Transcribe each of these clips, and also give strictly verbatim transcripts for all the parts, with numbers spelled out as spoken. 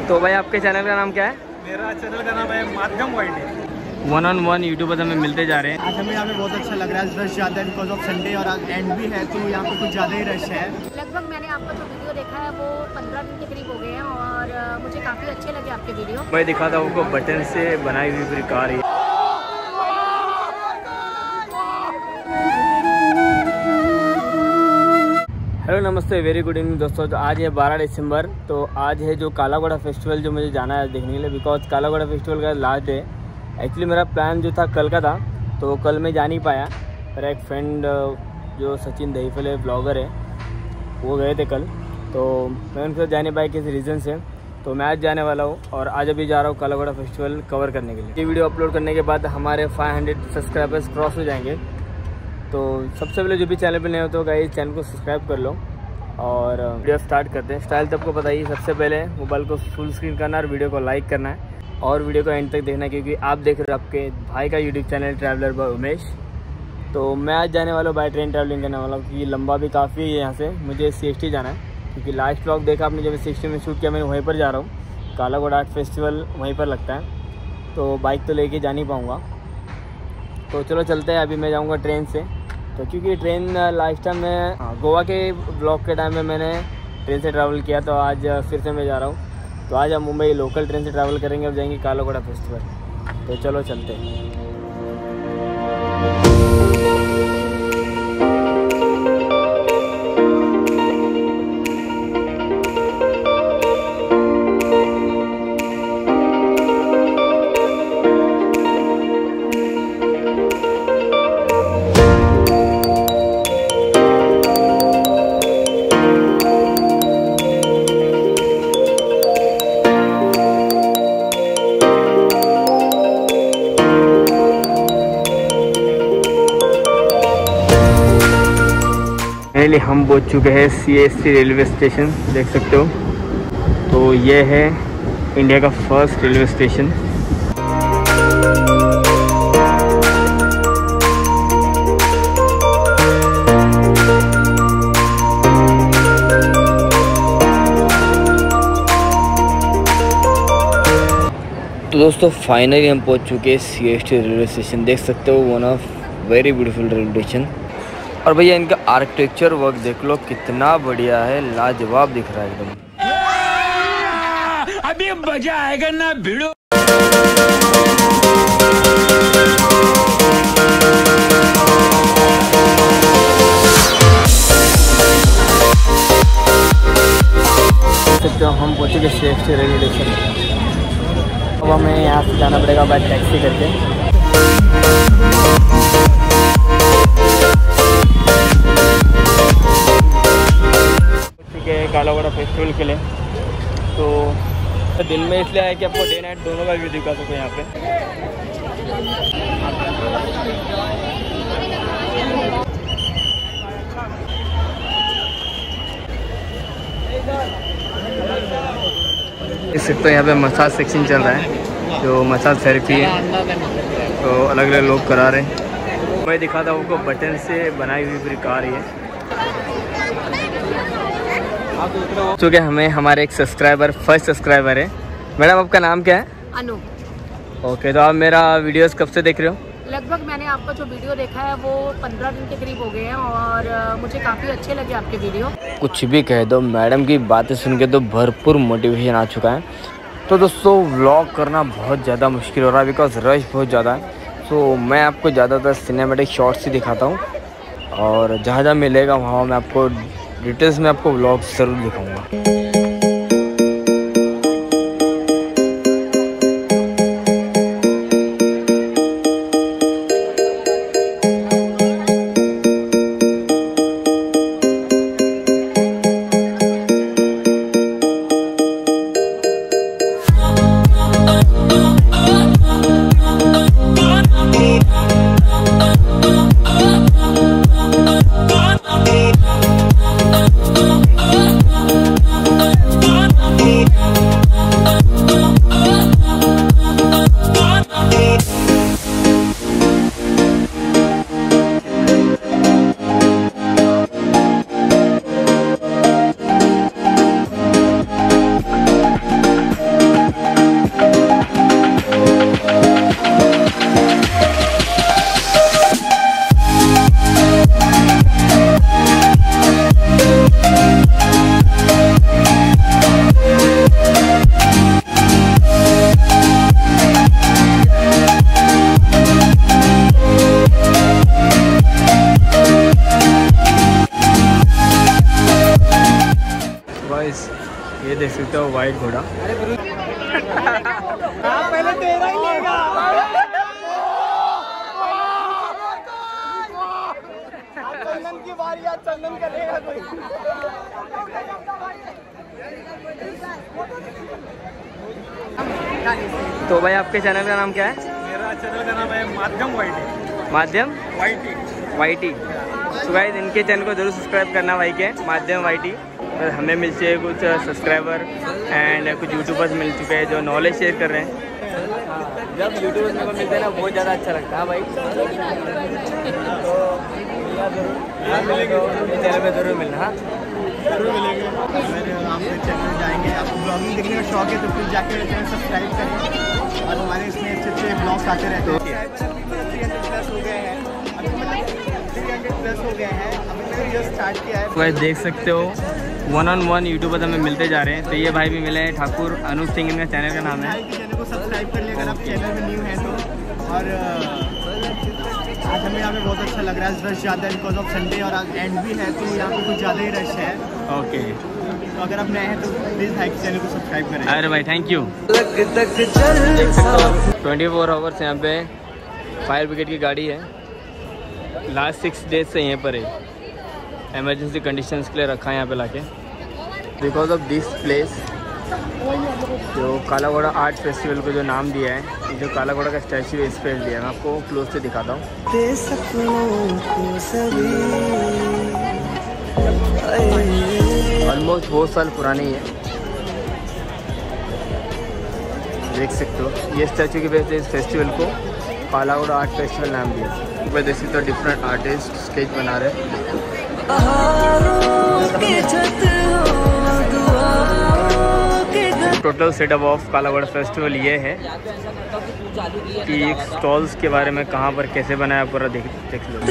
तो भाई आपके चैनल का नाम क्या है? मेरा चैनल का नाम है माध्यम वाइडी। वन ऑन वन यूट्यूबर हमें मिलते जा रहे हैं। आज हमें यहाँ पे बहुत अच्छा लग रहा है, रश ज़्यादा है बिकॉज ऑफ संडे और आज एंड भी है तो यहाँ पे कुछ ज़्यादा ही रश है। लगभग मैंने आपका जो वीडियो देखा है वो पंद्रह दिन के करीब हो गए हैं और मुझे काफ़ी अच्छे लगे आपके वीडियो। मैं दिखा था उनको बटन से बनाई हुई पूरी कार है। हेलो नमस्ते, वेरी गुड इवनिंग दोस्तों। तो आज है बारह दिसंबर। तो आज है जो काला घोड़ा फेस्टिवल जो मुझे जाना है देखने के लिए, बिकॉज काला घोड़ा फेस्टिवल का लास्ट डे। एक्चुअली मेरा प्लान जो था कल का था, तो कल मैं जा नहीं पाया। मेरा एक फ्रेंड जो सचिन दहीफले ब्लॉगर है वो गए थे कल, तो मैं उनके साथ जा नहीं पाया किसी रीज़न से। तो मैं आज जाने वाला हूँ और आज अभी जा रहा हूँ काला घोड़ा फेस्टिवल कवर करने के लिए। ये वीडियो अपलोड करने के बाद हमारे पाँच सौ सब्सक्राइबर्स क्रॉस हो जाएंगे। तो सबसे पहले जो भी चैनल पे नए हो तो गाइस चैनल को सब्सक्राइब कर लो और वीडियो स्टार्ट करते हैं। स्टाइल तो आपको पता ही, सबसे पहले मोबाइल को फुल स्क्रीन करना और वीडियो को लाइक करना है और वीडियो को एंड तक देखना है, क्योंकि आप देख रहे हो आपके भाई का YouTube channel traveller by Umesh. तो मैं आज जाने वाला हूँ बाय ट्रेन ट्रैवलिंग करने वाला हूँ, क्योंकि लंबा भी काफ़ी है यहाँ से। मुझे सी एस टी जाना है, क्योंकि लास्ट व्लॉग देखा आपने जब सी एस टी में शूट किया, मैं वहीं पर जा रहा हूँ। काला घोड़ा आर्ट फेस्टिवल वहीं पर लगता है, तो बाइक तो लेके जा नहीं पाऊँगा। तो चलो चलते हैं। अभी मैं जाऊँगा ट्रेन से, तो क्योंकि ट्रेन लास्ट टाइम में गोवा के ब्लॉग के टाइम में मैंने ट्रेन से ट्रैवल किया, तो आज फिर से मैं जा रहा हूँ। तो आज हम मुंबई लोकल ट्रेन से ट्रैवल करेंगे और जाएंगे काला घोड़ा फेस्टिवल। तो चलो चलते हैं। फाइनली हम पहुंच चुके हैं C S T railway station, देख सकते हो। तो ये है इंडिया का फर्स्ट रेलवे स्टेशन। तो दोस्तों फाइनली हम पहुंच चुके हैं C S T railway station, देख सकते हो। One of very beautiful railway station. और भैया इनका आर्किटेक्चर वर्क देख लो, कितना बढ़िया है, लाजवाब दिख रहा है एकदम। अभी मजा आएगा ना भिड़ो। सकते हो हम पहुंचे के C S T railway station. अब हमें यहाँ से जाना पड़ेगा बाय टैक्सी करके। काला घोड़ा फेस्टिवल के लिए तो दिन में इसलिए आया कि आपको डे नाइट दोनों का व्यू दिखा सको यहाँ पे। देख सकते हो यहाँ पे मसाज सेक्शन चल रहा है, जो मसाज थेरेपी है, तो अलग अलग लोग करा रहे हैं। मैं दिखा था उनको बटन से बनाई हुई पूरी कार है। चूँकि हमें हमारे एक सब्सक्राइबर फर्स्ट सब्सक्राइबर है। मैडम आपका नाम क्या है? अनु। ओके, तो आप मेरा वीडियोस कब से देख रहे हो? लगभग मैंने आपका जो वीडियो देखा है वो पंद्रह दिन के करीब हो गए हैं और मुझे काफ़ी अच्छे लगे आपके वीडियो। कुछ भी कह दो, मैडम की बातें सुन के तो भरपूर मोटिवेशन आ चुका है। तो दोस्तों व्लॉग करना बहुत ज़्यादा मुश्किल हो रहा है, बिकॉज रश बहुत ज़्यादा है। तो मैं आपको ज़्यादातर सिनेमेटिक शॉट्स ही दिखाता हूँ और जहाँ जहाँ मिलेगा वहाँ मैं आपको डिटेल्स में आपको व्लॉग ज़रूर दिखाऊंगा। सकते हो वाइट घोड़ा। पहले तेरा ही लेगा। चंदन की बारी, आज चंदन करेगा कोई। तो भाई आपके चैनल का नाम क्या है? मेरा चैनल का नाम है माध्यम वाइटी। माध्यम वाइटी वाईटी। तो गाइस इनके चैनल को जरूर सब्सक्राइब करना भाई के, माध्यम वाईटी। हमें मिल चुके कुछ सब्सक्राइबर एंड कुछ यूट्यूबर्स मिल चुके हैं जो नॉलेज शेयर कर रहे हैं। जब यूट्यूबर्स मेरे को मिलते हैं ना बहुत ज़्यादा अच्छा लगता है भाई। तो चैनल पे जरूर मिलना। हाँ जरूर मिलेंगे। अगर आप मेरे चैनल जाएंगे, आपको ब्लॉगिंग देखने का शौक है तो प्लीज़ जाके मेरे चैनल सब्सक्राइब करें। और हमारे इसमें अच्छे अच्छे ब्लॉग्स आते रहते हैं। थ्री हंड्रेड प्लस हो गए हैं अभी, मतलब थ्री हंड्रेड प्लस हो गए हैं अभी। मैंने वीडियो स्टार्ट किया है। तो देख सकते हो वन ऑन वन यूट्यूबर हमें मिलते जा रहे हैं। तो ये भाई भी मिले हैं, ठाकुर अनूप सिंह इनका चैनल का नाम है। चैनल को सब्सक्राइब कर लिया अगर आप चैनल में न्यू हैं तो। और आज हमें यहाँ पे बहुत अच्छा लग रहा है, रश ज़्यादा है बिकॉज ऑफ संडे और आज एंड भी है तो यहाँ पे कुछ ज़्यादा ही रश है। ओके तो अगर आप नए हैं तो प्लीज़ भाई चैनल को सब्सक्राइब करें। अरे भाई thank you. Twenty four hours यहाँ पे फायर ब्रिगेड की गाड़ी है। लास्ट सिक्स डेज से यहीं पर है, एमरजेंसी कंडीशंस के लिए रखा है यहाँ पे लाके। बिकॉज ऑफ दिस प्लेस जो काला घोड़ा आर्ट फेस्टिवल को जो नाम दिया है, जो काला घोड़ा का स्टैचू है इस पर दिया है। मैं आपको क्लोज से दिखाता हूँ। ऑलमोस्ट बहुत साल पुरानी है, देख सकते हो। ये स्टैचू की वजह से इस फेस्टिवल को काला घोड़ा आर्ट फेस्टिवल नाम दिया। ऊपर देख सकते हो डिफरेंट आर्टिस्ट स्केच बना रहे हैं। टोटल सेटअप ऑफ काला घोड़ा फेस्टिवल ये है कि स्टॉल्स के बारे में कहाँ पर कैसे बनाया पूरा देख देख लो।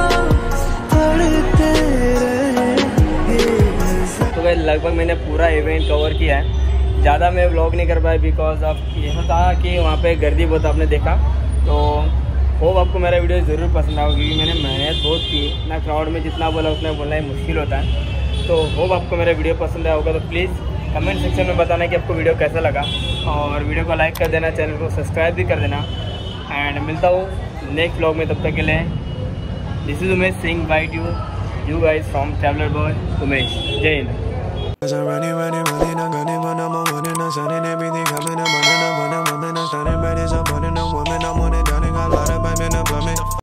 तो भाई लगभग मैंने पूरा इवेंट कवर किया है। ज़्यादा मैं व्लॉग नहीं कर पाया बिकॉज ऑफ ये था कि वहाँ पे गर्दी बहुत आपने देखा। तो होप आपको मेरा वीडियो ज़रूर पसंद आएगा क्योंकि मैंने मेहनत बहुत की ना। क्राउड में जितना बोला उतना बोलना ही मुश्किल होता है। तो होप आपको मेरा वीडियो पसंद आया होगा। तो प्लीज़ कमेंट सेक्शन में बताना कि आपको वीडियो कैसा लगा, और वीडियो को लाइक कर देना, चैनल को सब्सक्राइब भी कर देना। एंड मिलता हूँ नेक्स्ट व्लॉग में, तब तक के लिए this is Umesh Singh bite you you guys from traveller boy Umesh. जय हिंद।